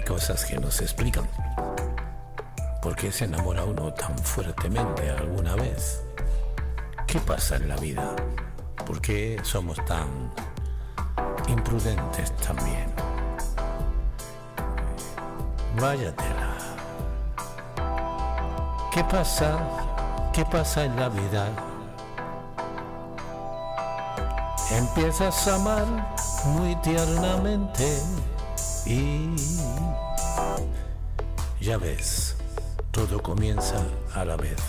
Hay cosas que no se explican. ¿Por qué se enamora uno tan fuertemente alguna vez? ¿Qué pasa en la vida? ¿Por qué somos tan imprudentes también? Vaya tela. ¿Qué pasa? ¿Qué pasa en la vida? Empiezas a amar muy tiernamente y ya ves, todo comienza a la vez.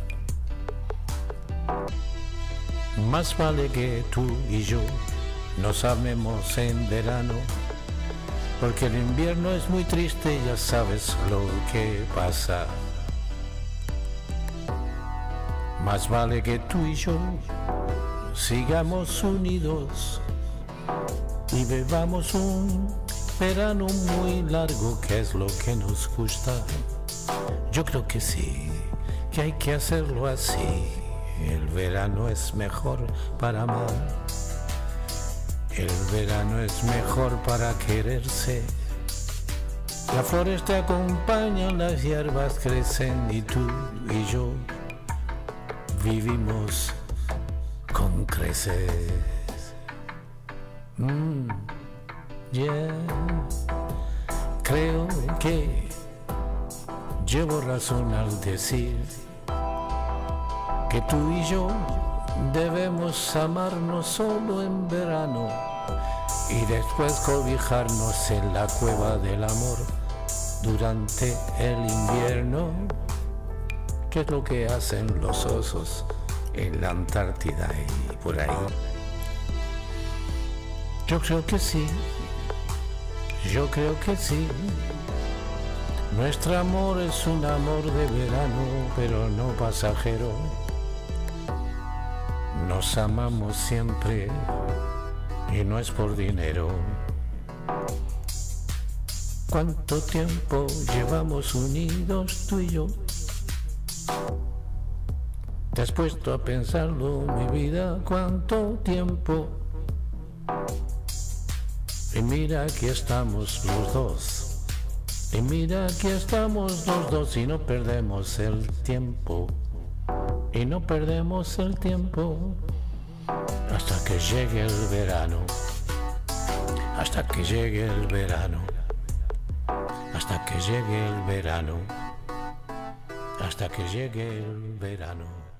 Más vale que tú y yo nos amemos en verano, porque el invierno es muy triste y ya sabes lo que pasa. Más vale que tú y yo sigamos unidos y bebamos un verano muy largo, que es lo que nos gusta. Yo creo que sí, que hay que hacerlo así. El verano es mejor para amar. El verano es mejor para quererse. Las flores te acompañan, las hierbas crecen y tú y yo vivimos con creces. Yeah. Creo que llevo razón al decir que tú y yo debemos amarnos solo en verano y después cobijarnos en la cueva del amor durante el invierno, que es lo que hacen los osos en la Antártida y por ahí. Yo creo que sí, yo creo que sí. Nuestro amor es un amor de verano, pero no pasajero. Nos amamos siempre y no es por dinero. ¿Cuánto tiempo llevamos unidos tú y yo? ¿Te has puesto a pensarlo, mi vida? ¿Cuánto tiempo? Y mira, aquí estamos los dos. Y mira, aquí estamos los dos y no perdemos el tiempo. Y no perdemos el tiempo hasta que llegue el verano. Hasta que llegue el verano. Hasta que llegue el verano. Hasta que llegue el verano.